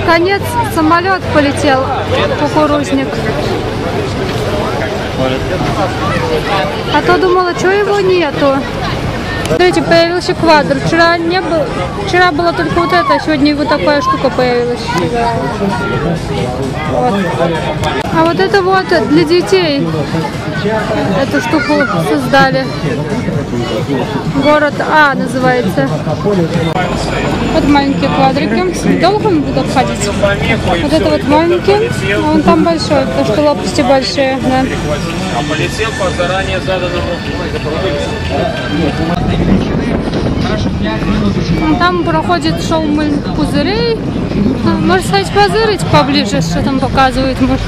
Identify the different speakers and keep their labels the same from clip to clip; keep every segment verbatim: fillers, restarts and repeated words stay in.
Speaker 1: Наконец самолет полетел, кукурузник. А то думала, что его нету. Смотрите, появился квадр. Вчера не было, вчера была только вот это, а сегодня вот такая штука появилась. Вот. А вот это вот для детей. Эту штуку создали. Город А называется. Вот маленькие квадрики. Долго он будет обходить? Вот это вот маленький, а вон там большой, потому что лопасти большие. Да.
Speaker 2: А полетел по заранее заданному.
Speaker 1: Там проходит шоу пузырей. Можно сказать, позырить поближе, что там показывает. Может.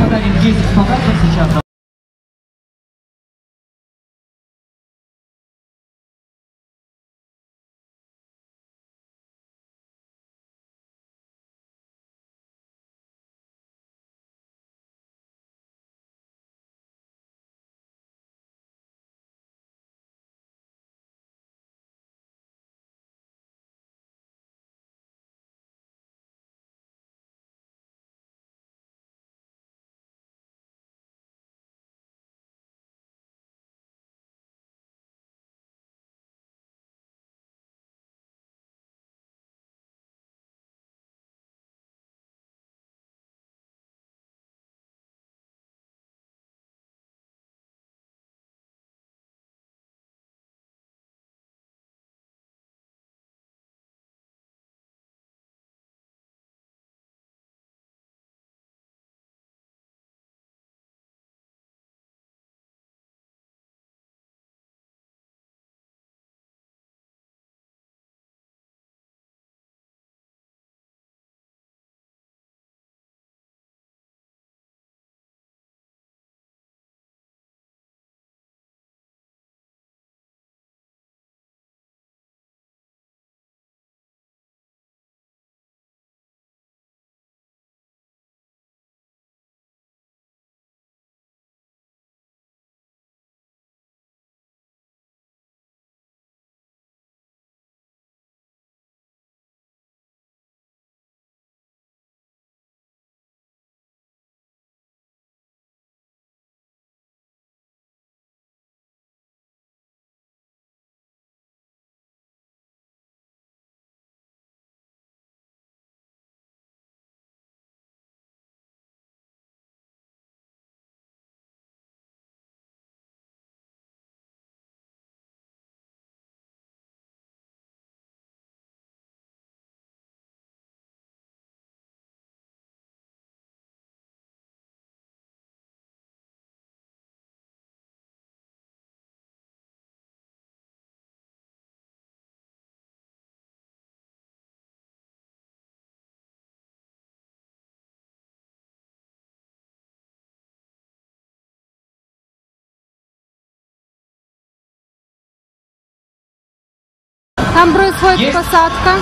Speaker 1: Там происходит Есть? посадка.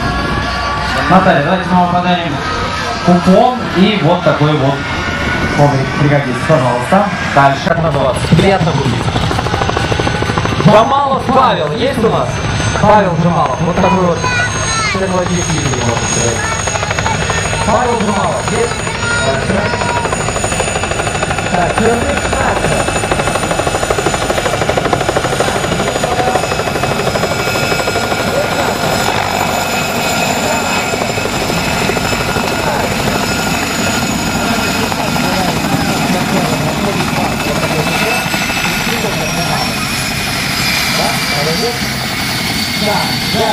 Speaker 3: Наталья, давайте мы вам подарим купон и вот такой вот коврик пригодится. Пожалуйста. Дальше.
Speaker 4: Приятно будет. Жамалов Павел есть у нас? Павел Жамалов. Вот такой вот. Павел Жамалов есть? Так, шестнадцать. Да, да,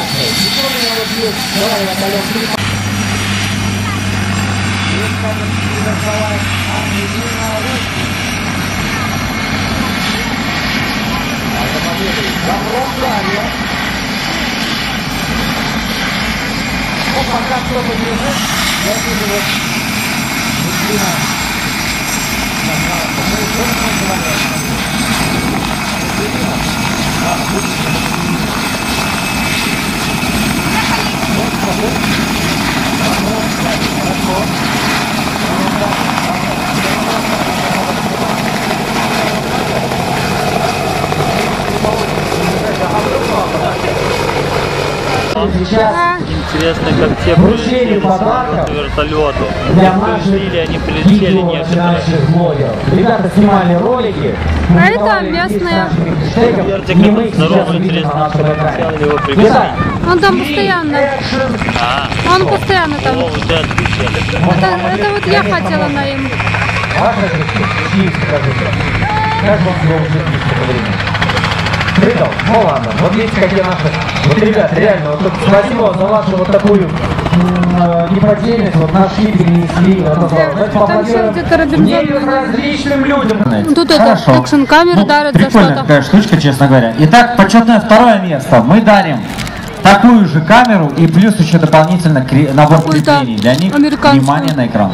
Speaker 1: Да.
Speaker 5: интересно, как те
Speaker 4: Вручение
Speaker 5: прилетели с
Speaker 4: подарков
Speaker 5: вертолету.
Speaker 4: для
Speaker 5: Как
Speaker 4: наших
Speaker 5: прилетели, они прилетели
Speaker 4: видео
Speaker 5: некоторые.
Speaker 4: начинающих блогеров. Ребята снимали ролики.
Speaker 1: А это местные.
Speaker 5: Вертик этот здоровый, интересно, что хотел его пригласить.
Speaker 1: Он там постоянно.
Speaker 5: А,
Speaker 1: Он постоянно
Speaker 5: о,
Speaker 1: там.
Speaker 5: вот это отлично.
Speaker 1: Это, это вот я хотела на им.
Speaker 4: Ваша Киевская, скажите. Как вам было учиться по времени? Прыгал? Ну ладно, вот видите, какие наши... Вот, ребят, реально, вот спасибо за вашу вот такую м, неподдельность, вот нашли, перенесли. Вот, вот, вот.
Speaker 1: Там еще где-то Робинзон.
Speaker 4: Различным людям.
Speaker 1: Тут это
Speaker 3: Хорошо.
Speaker 1: экшн-камеру
Speaker 3: Ну,
Speaker 1: дарят за
Speaker 3: прикольная
Speaker 1: что-то.
Speaker 3: такая штучка, честно говоря. Итак, почетное второе место. Мы дарим такую же камеру и плюс еще дополнительно кре- набор
Speaker 1: Какую-то
Speaker 3: креплений для них.
Speaker 1: американскую.
Speaker 3: Внимание на экран.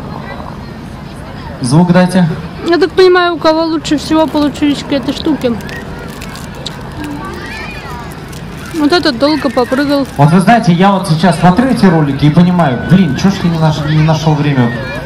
Speaker 3: Звук дайте.
Speaker 1: Я так понимаю, у кого лучше всего получились этой штуки. Вот этот долго попрыгал.
Speaker 3: Вот вы знаете, я вот сейчас смотрю эти ролики и понимаю, блин, чё ж я не, наш- не нашел время